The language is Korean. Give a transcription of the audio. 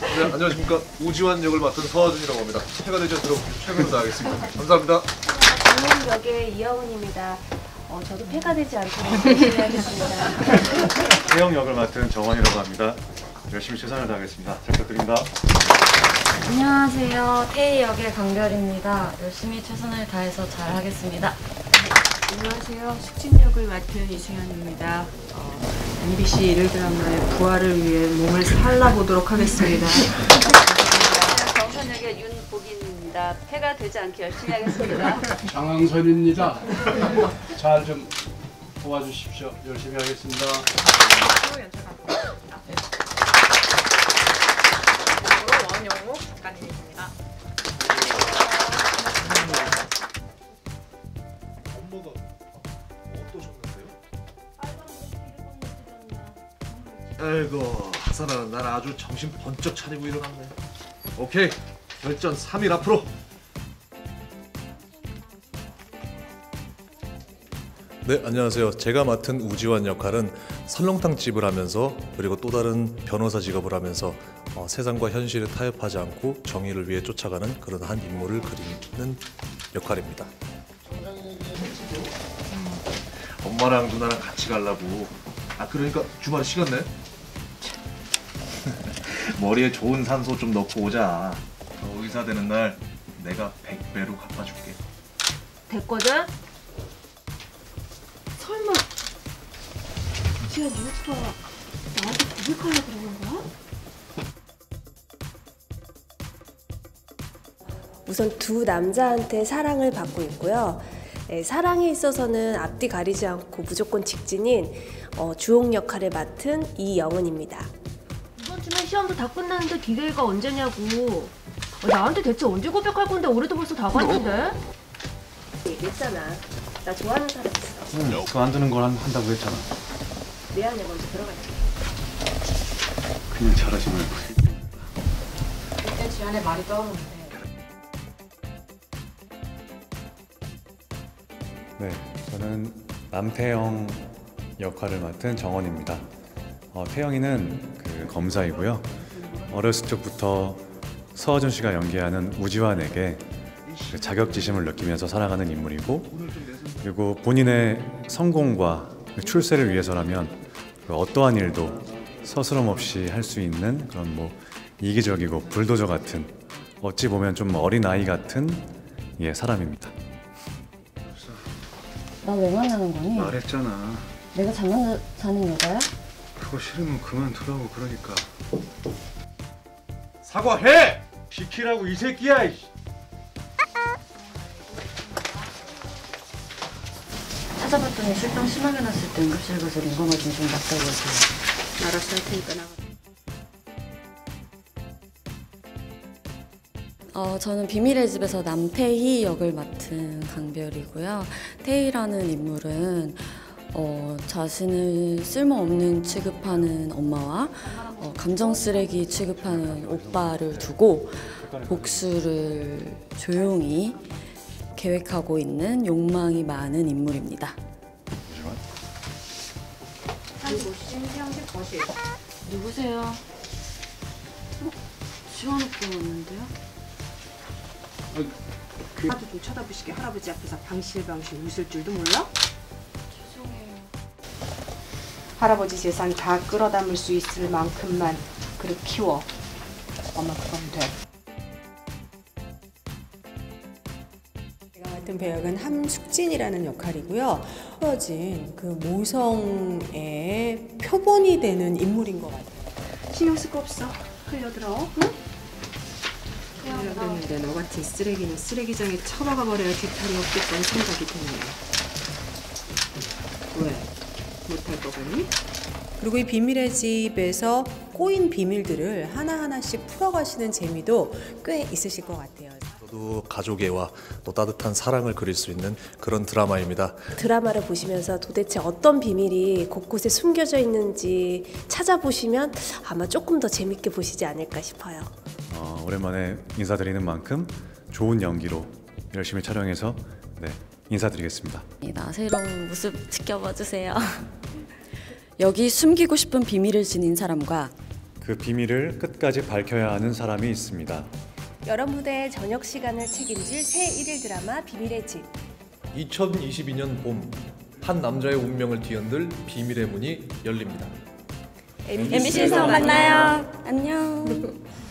네, 안녕하십니까. 우지환 역을 맡은 서하준이라고 합니다. 해가 되지 않도록 최선을 다하겠습니다. 감사합니다. 김은 역의 이영은입니다. 저도 폐가 되지 않도록 열심히 하겠습니다. 태영 역을 맡은 정원이라고 합니다. 열심히 최선을 다하겠습니다. 잘 부탁드립니다. 안녕하세요. 태희 역의 강별입니다. 열심히 최선을 다해서 잘 하겠습니다. 안녕하세요. 숙진 역을 맡은 이승현입니다. MBC 일일 드라마의 부활을 위해 몸을 살라보도록 하겠습니다. 정선 역의 윤복인입니다. 폐가 되지 않게 열심히 하겠습니다. 장항선입니다. 잘 좀 도와주십시오. 열심히 하겠습니다. 원영욱 작가님입니다. 엄마가 어떠셨는데요? 아이고, 하산하는 날 아주 정신 번쩍 차리고 일어났네. 오케이, 결전 3일 앞으로. 네, 안녕하세요. 제가 맡은 우지환 역할은 설렁탕 집을 하면서 그리고 또 다른 변호사 직업을 하면서 세상과 현실을 타협하지 않고 정의를 위해 쫓아가는 그런 한 인물을 그리는 역할입니다. 엄마랑 누나랑 같이 가려고. 그러니까 주말에 시간 내? 머리에 좋은 산소 좀 넣고 오자. 의사 되는 날 내가 100배로 갚아줄게. 됐거든? 설마 지금 네 오빠 나한테 고백하려고 그러는 거야? 우선 두 남자한테 사랑을 받고 있고요. 사랑에 있어서는 앞뒤 가리지 않고 무조건 직진인 주옥 역할을 맡은 이영은입니다. 이번 주면 시험도 다 끝났는데 기회가 언제냐고. 나한테 대체 언제 고백할 건데 올해도 벌써 다 갔는데? 얘기했잖아. 나 좋아하는 사람 있어. 그거 안 되는 걸 한다고 했잖아. 내 안에 먼저 들어갈게. 그냥 잘하지 말고. 그때 지안의 말이 떠오르는데. 네, 저는 남태영 역할을 맡은 정원입니다. 태영이는 그 검사이고요. 어렸을 적부터 서하준 씨가 연기하는 우지환에게 그 자격지심을 느끼면서 살아가는 인물이고, 그리고 본인의 성공과 출세를 위해서라면 그 어떠한 일도 서스럼 없이 할 수 있는 그런 이기적이고 불도저 같은, 어찌 보면 좀 어린 아이 같은 사람입니다. 나 왜 만나는 거니? 말했잖아. 내가 잠만 자는 여자야? 그거 싫으면 그만두라고. 그러니까 사과해! 시키라고 이 새끼야. 찾아봤더니 실종 심하게 났을 때 응급실 가서 링거 맞으면 좀 낫다고 해서. 알아서 할 테니까 나가. 저는 비밀의 집에서 남태희 역을 맡은 강별이고요. 태희라는 인물은 자신을 쓸모없는 취급하는 엄마와 감정 쓰레기 취급하는 오빠를 두고 복수를 조용히 계획하고 있는 욕망이 많은 인물입니다. 누구세요? 지원 오빠 왔는데요? 하도 좀 쳐다보시게 할아버지 앞에서 방실방실 웃을 줄도 몰라? 죄송해요. 할아버지 재산 다 끌어담을 수 있을 만큼만 그릇 키워. 엄마 그건 돼. 제가 맡은 배역은 함숙진이라는 역할이고요. 풀어진 그 모성의 표본이 되는 인물인 것 같아요. 신경 쓸 거 없어. 흘려들어. 응? 내가 그랬는데 너 같은 쓰레기는 쓰레기장에 처박아 버려야 뒤탈이 없겠다는 생각이 드네. 왜? 못할 거 같니? 그리고 이 비밀의 집에서 꼬인 비밀들을 하나하나씩 풀어가시는 재미도 꽤 있으실 것 같아요. 저도 가족애와 또 따뜻한 사랑을 그릴 수 있는 그런 드라마입니다. 드라마를 보시면서 도대체 어떤 비밀이 곳곳에 숨겨져 있는지 찾아보시면 아마 조금 더 재밌게 보시지 않을까 싶어요. 오랜만에 인사드리는 만큼 좋은 연기로 열심히 촬영해서 인사드리겠습니다. 새로운 모습 지켜봐 주세요. 여기 숨기고 싶은 비밀을 지닌 사람과 그 비밀을 끝까지 밝혀야 하는 사람이 있습니다. 여러 무대의 저녁 시간을 책임질 새 일일 드라마 비밀의 집. 2022년 봄 한 남자의 운명을 뒤흔들 비밀의 문이 열립니다. MBC에서 만나요. 안녕.